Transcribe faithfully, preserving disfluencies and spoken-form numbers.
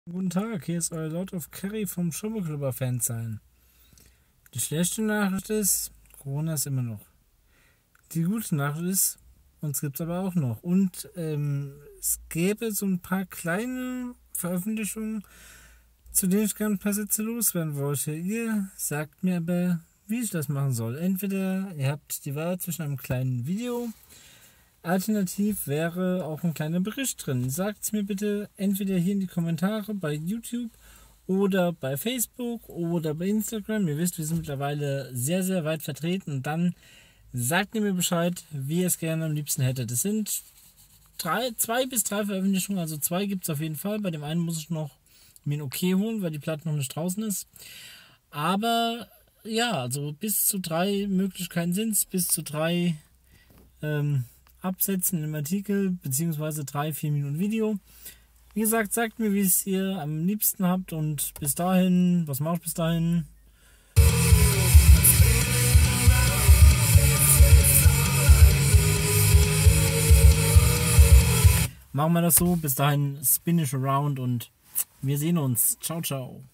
Guten Tag, hier ist euer Lord of Carry vom Schummelklubber Fansign. Die schlechte Nachricht ist, Corona ist immer noch. Die gute Nachricht ist, uns gibt es aber auch noch. Und ähm, es gäbe so ein paar kleine Veröffentlichungen, zu denen ich gerne ein paar Sätze loswerden wollte. Ihr sagt mir aber, wie ich das machen soll. Entweder ihr habt die Wahl zwischen einem kleinen Video, alternativ wäre auch ein kleiner Bericht drin. Sagt es mir bitte entweder hier in die Kommentare bei YouTube oder bei Facebook oder bei Instagram. Ihr wisst, wir sind mittlerweile sehr, sehr weit vertreten. Und dann sagt ihr mir Bescheid, wie ihr es gerne am liebsten hättet. Es sind drei, zwei bis drei Veröffentlichungen, also zwei gibt es auf jeden Fall. Bei dem einen muss ich noch mir ein Okay holen, weil die Platte noch nicht draußen ist. Aber ja, also bis zu drei Möglichkeiten sind es, bis zu drei ähm, Absätzen im Artikel, beziehungsweise drei, vier Minuten Video. Wie gesagt, sagt mir, wie es ihr am liebsten habt, und bis dahin, was mache ich bis dahin? Machen wir das so, bis dahin spin ich around und wir sehen uns. Ciao, ciao.